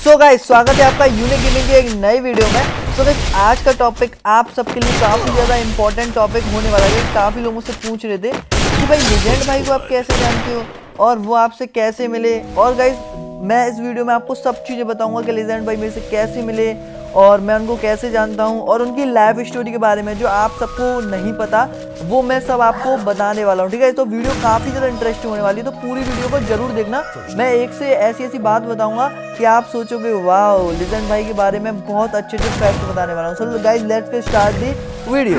So guys, स्वागत है आपका यूनिक गेमिंग की एक नई वीडियो में। सो गाइस, आज का टॉपिक आप सबके लिए काफ़ी ज़्यादा इंपॉर्टेंट टॉपिक होने वाला है। काफ़ी लोगों से पूछ रहे थे कि भाई लीजेंड भाई को आप कैसे जानते हो और वो आपसे कैसे मिले। और गाइस, मैं इस वीडियो में आपको सब चीज़ें बताऊंगा कि लीजेंड भाई मेरे से कैसे मिले और मैं उनको कैसे जानता हूं, और उनकी लाइफ स्टोरी के बारे में जो आप सबको नहीं पता वो मैं सब आपको बताने वाला हूं। ठीक है, तो वीडियो काफ़ी ज़्यादा इंटरेस्टिंग होने वाली है, तो पूरी वीडियो को जरूर देखना। मैं एक से ऐसी बात बताऊंगा कि आप सोचोगे वाह, लीजेंड भाई के बारे में बहुत अच्छे फैक्ट बताने वाला हूँ। So guys, let's get start the video.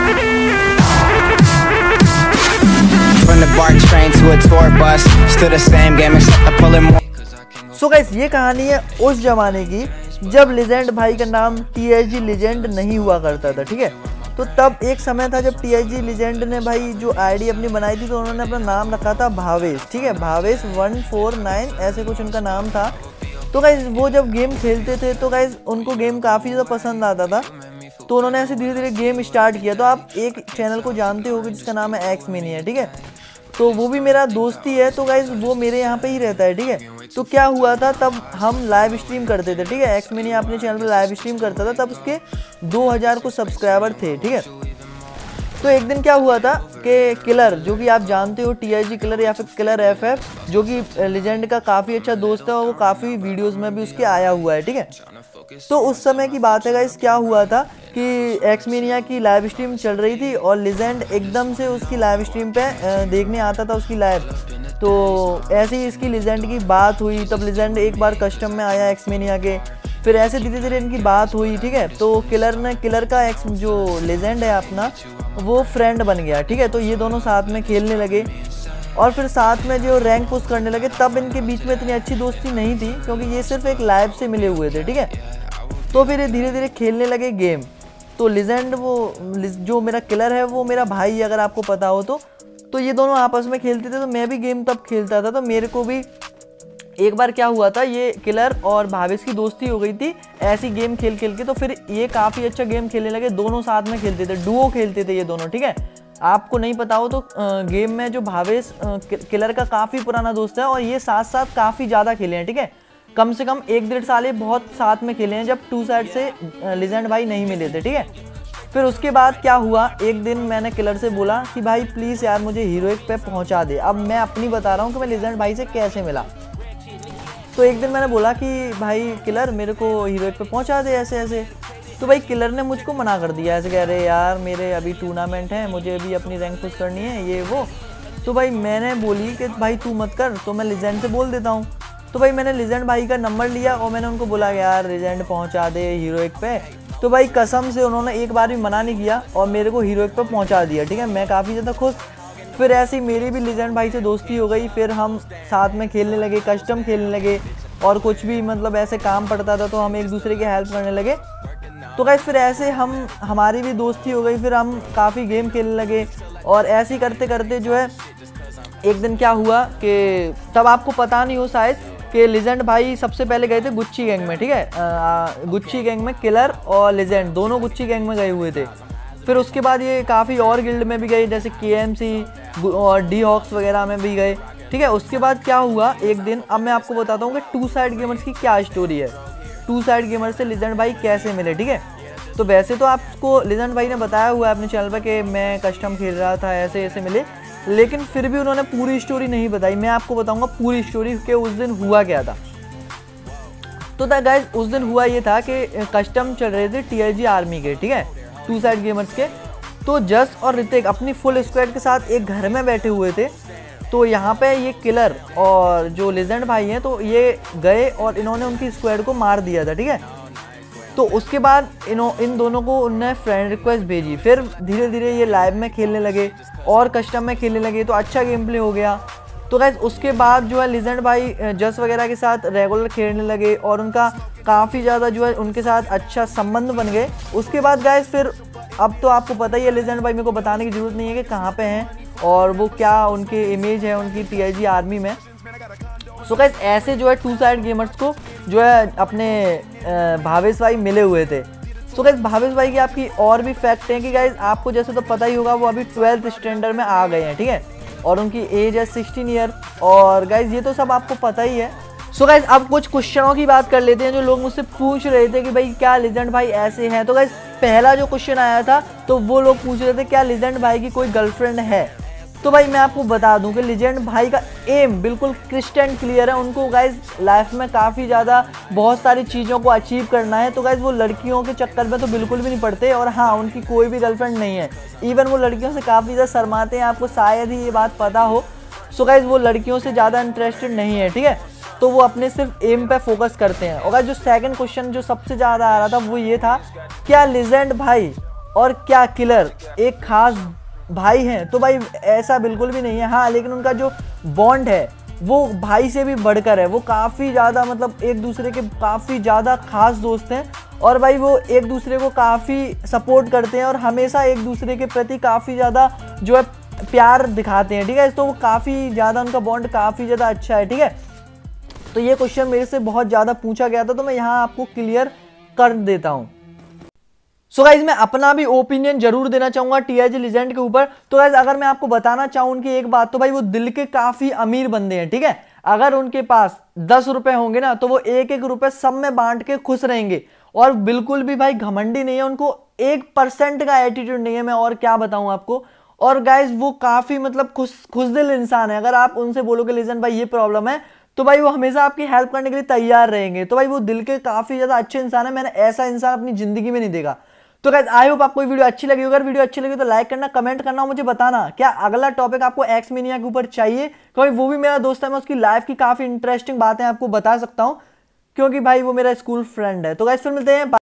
So guys, ये कहानी है उस जमाने की जब लीजेंड भाई का नाम TSG लीजेंड नहीं हुआ करता था। ठीक है, तो तब एक समय था जब TSG लीजेंड ने भाई जो आईडी अपनी बनाई थी तो उन्होंने अपना नाम रखा था भावेश। ठीक है, भावेश 149 ऐसे कुछ उनका नाम था। तो गाइस, वो जब गेम खेलते थे तो गाइस उनको गेम काफ़ी ज़्यादा पसंद आता था, तो उन्होंने ऐसे धीरे धीरे गेम स्टार्ट किया। तो आप एक चैनल को जानते होगे जिसका नाम है एक्समेनिया। ठीक है, तो वो भी मेरा दोस्त ही है, तो गाइस वो मेरे यहाँ पे ही रहता है। ठीक है, तो क्या हुआ था, तब हम लाइव स्ट्रीम करते थे। ठीक है, एक्समेनिया अपने चैनल पे लाइव स्ट्रीम करता था, तब उसके 2000 को सब्सक्राइबर थे। ठीक है, तो एक दिन क्या हुआ था कि किलर, जो कि आप जानते हो TSG किलर या फिर किलर FF, जो कि लीजेंड का काफ़ी अच्छा दोस्त है और वो काफ़ी वीडियोस में भी उसके आया हुआ है। ठीक है, तो उस समय की बात है गाइस, क्या हुआ था कि एक्समेनिया की लाइव स्ट्रीम चल रही थी और लीजेंड एकदम से उसकी लाइव स्ट्रीम पे देखने आता था उसकी लाइव। तो ऐसे ही इसकी लीजेंड की बात हुई, तब लीजेंड एक बार कस्टम में आया एक्समेनिया के, फिर ऐसे धीरे धीरे इनकी बात हुई। ठीक है, तो किलर का जो लीजेंड है अपना, वो फ्रेंड बन गया। ठीक है, तो ये दोनों साथ में खेलने लगे और फिर साथ में जो रैंक पुश करने लगे। तब इनके बीच में इतनी अच्छी दोस्ती नहीं थी क्योंकि ये सिर्फ एक लाइव से मिले हुए थे। ठीक है, तो फिर ये धीरे धीरे खेलने लगे गेम। तो लीजेंड, वो जो मेरा किलर है वो मेरा भाई, अगर आपको पता हो तो ये दोनों आपस में खेलते थे। तो मैं भी गेम तब खेलता था, तो मेरे को भी एक बार क्या हुआ था, ये किलर और भावेश की दोस्ती हो गई थी ऐसी गेम खेल खेल के। तो फिर ये काफ़ी अच्छा गेम खेलने लगे, दोनों साथ में खेलते थे, डुओ खेलते थे ये दोनों। ठीक है, आपको नहीं पता हो तो गेम में जो भावेश किलर का काफ़ी पुराना दोस्त है और ये साथ साथ काफ़ी ज़्यादा खेले हैं। ठीक है, कम से कम 1-1.5 साल ये बहुत साथ में खेले हैं, जब 2 साइड से लीजेंड भाई नहीं मिले थे। ठीक है, फिर उसके बाद क्या हुआ, एक दिन मैंने किलर से बोला कि भाई प्लीज़ यार मुझे हीरोइक पे पहुंचा दे। अब मैं अपनी बता रहा हूँ कि मैं लीजेंड भाई से कैसे मिला। तो एक दिन मैंने बोला कि भाई किलर, मेरे को हीरोइक पे पहुंचा दे ऐसे ऐसे। तो भाई किलर ने मुझको मना कर दिया, ऐसे कह रहे यार मेरे अभी टूर्नामेंट है, मुझे अभी अपनी रैंक पुश करनी है, ये वो। तो भाई मैंने बोली कि भाई तू मत कर, तो मैं लीजेंड से बोल देता हूँ। तो भाई मैंने लीजेंड भाई का नंबर लिया और मैंने उनको बोला यार लीजेंड पहुंचा दे हीरोइक पे। तो भाई कसम से उन्होंने एक बार भी मना नहीं किया और मेरे को हीरोइक पे पहुंचा दिया। ठीक है, मैं काफ़ी ज़्यादा खुश। फिर ऐसी मेरी भी लीजेंड भाई से दोस्ती हो गई, फिर हम साथ में खेलने लगे, कस्टम खेलने लगे, और कुछ भी मतलब ऐसे काम पड़ता था तो हम एक दूसरे की हेल्प करने लगे। तो गाइस, फिर ऐसे हमारी भी दोस्ती हो गई, फिर हम काफ़ी गेम खेलने लगे। और ऐसे ही करते करते जो है एक दिन क्या हुआ कि तब आपको पता नहीं हो शायद कि लीजेंड भाई सबसे पहले गए थे गुच्ची गैंग में। ठीक है, गुच्ची गैंग में किलर और लीजेंड दोनों गुच्ची गैंग में गए हुए थे। फिर उसके बाद ये काफ़ी और गिल्ड में भी गए, जैसे KMC और D-Hawks वगैरह में भी गए। ठीक है, उसके बाद क्या हुआ एक दिन, अब मैं आपको बताता हूँ कि 2 साइड गेमर्स की क्या स्टोरी है, 2 साइड गेमर्स से लीजेंड भाई कैसे मिले। ठीक है, तो वैसे तो आपको लीजेंड भाई ने बताया हुआ है अपने चैनल पर कि मैं कस्टम खेल रहा था, ऐसे ऐसे मिले, लेकिन फिर भी उन्होंने पूरी स्टोरी नहीं बताई। मैं आपको बताऊंगा पूरी स्टोरी कि उस दिन हुआ क्या था। तो गाइस, उस दिन हुआ ये था कि कस्टम चल रहे थे TSG आर्मी के। ठीक है, 2 साइड गेमर्स के। तो जस और ऋतिक अपनी फुल स्क्वाड के साथ एक घर में बैठे हुए थे। तो यहाँ पे ये किलर और जो लीजेंड भाई हैं, तो ये गए और इन्होंने उनकी स्क्वाड को मार दिया था। ठीक है, तो उसके बाद इन दोनों को उनने फ्रेंड रिक्वेस्ट भेजी। फिर धीरे धीरे ये लाइव में खेलने लगे और कस्टम में खेलने लगे, तो अच्छा गेम प्ले हो गया। तो गाइस, उसके बाद जो है लीजेंड भाई जस वगैरह के साथ रेगुलर खेलने लगे और उनका काफ़ी ज़्यादा जो है उनके साथ अच्छा संबंध बन गए। उसके बाद गाइस, फिर अब तो आपको पता ही है, लीजेंड भाई मेरे को बताने की ज़रूरत नहीं है कि कहाँ पे हैं और वो क्या उनकी इमेज है उनकी TSG आर्मी में। सो गाइस, ऐसे जो है 2 साइड गेमर्स को जो है अपने भावेश भाई मिले हुए थे। सो गाइस, भावेश भाई की आपकी और भी फैक्ट हैं कि गाइस आपको जैसे तो पता ही होगा, वो अभी 12th स्टैंडर्ड में आ गए हैं। ठीक है, और उनकी एज है 16 ईयर। और गाइस, ये तो सब आपको पता ही है। सो गाइज अब कुछ क्वेश्चनों की बात कर लेते हैं जो लोग मुझसे पूछ रहे थे कि भाई क्या लीजेंड भाई ऐसे हैं। तो गाइज पहला जो क्वेश्चन आया था तो वो लोग पूछ रहे थे क्या लीजेंड भाई की कोई गर्लफ्रेंड है। तो भाई मैं आपको बता दूं कि लीजेंड भाई का एम बिल्कुल क्रिस्टल क्लियर है। उनको गाइज लाइफ में काफ़ी ज़्यादा बहुत सारी चीज़ों को अचीव करना है। तो गाइज वो लड़कियों के चक्कर में तो बिल्कुल भी नहीं पड़ते। और हाँ, उनकी कोई भी गर्लफ्रेंड नहीं है। इवन वो लड़कियों से काफ़ी ज़्यादा शर्माते हैं, आपको शायद ही ये बात पता हो। सो गाइज वो लड़कियों से ज़्यादा इंटरेस्टेड नहीं है, ठीक है। तो वो अपने सिर्फ एम पे फोकस करते हैं। और जो सेकंड क्वेश्चन जो सबसे ज़्यादा आ रहा था वो ये था, क्या लीजेंड भाई और क्या किलर एक खास भाई हैं। तो भाई ऐसा बिल्कुल भी नहीं है। हाँ, लेकिन उनका जो बॉन्ड है वो भाई से भी बढ़कर है। वो काफ़ी ज़्यादा मतलब एक दूसरे के काफ़ी ज़्यादा खास दोस्त हैं। और भाई वो एक दूसरे को काफ़ी सपोर्ट करते हैं और हमेशा एक दूसरे के प्रति काफ़ी ज़्यादा जो है प्यार दिखाते हैं, ठीक है। तो वो काफ़ी ज़्यादा उनका बॉन्ड काफ़ी ज़्यादा अच्छा है, ठीक है। तो ये क्वेश्चन मेरे से बहुत ज़्यादा पूछा गया था तो मैं यहाँ आपको क्लियर कर देता हूँ। सो गाइज मैं अपना भी ओपिनियन जरूर देना चाहूंगा टीआईजी लीजेंड के ऊपर। तो गाइज अगर मैं आपको बताना चाहूँ उनकी एक बात, तो भाई वो दिल के काफ़ी अमीर बंदे हैं, ठीक है। अगर उनके पास 10 रुपए होंगे ना तो वो 1-1 रुपए सब में बांट के खुश रहेंगे। और बिल्कुल भी भाई घमंडी नहीं है, उनको 1% का एटीट्यूड नहीं है। मैं और क्या बताऊँ आपको। और गाइज वो काफ़ी मतलब खुशदिल इंसान है। अगर आप उनसे बोलोगे लीजेंड भाई ये प्रॉब्लम है, तो भाई वो हमेशा आपकी हेल्प करने के लिए तैयार रहेंगे। तो भाई वो दिल के काफ़ी ज़्यादा अच्छे इंसान है। मैंने ऐसा इंसान अपनी ज़िंदगी में नहीं देखा। तो गाइस आई होप आपको वीडियो अच्छी लगी। अगर वीडियो अच्छी लगी तो लाइक करना, कमेंट करना, मुझे बताना क्या अगला टॉपिक आपको एक्स मीनिया के ऊपर चाहिए, क्योंकि वो भी मेरा दोस्त है। मैं उसकी लाइफ की काफ़ी इंटरेस्टिंग बातें आपको बता सकता हूँ, क्योंकि भाई वो मेरा स्कूल फ्रेंड है। तो गाइस फिर मिलते हैं।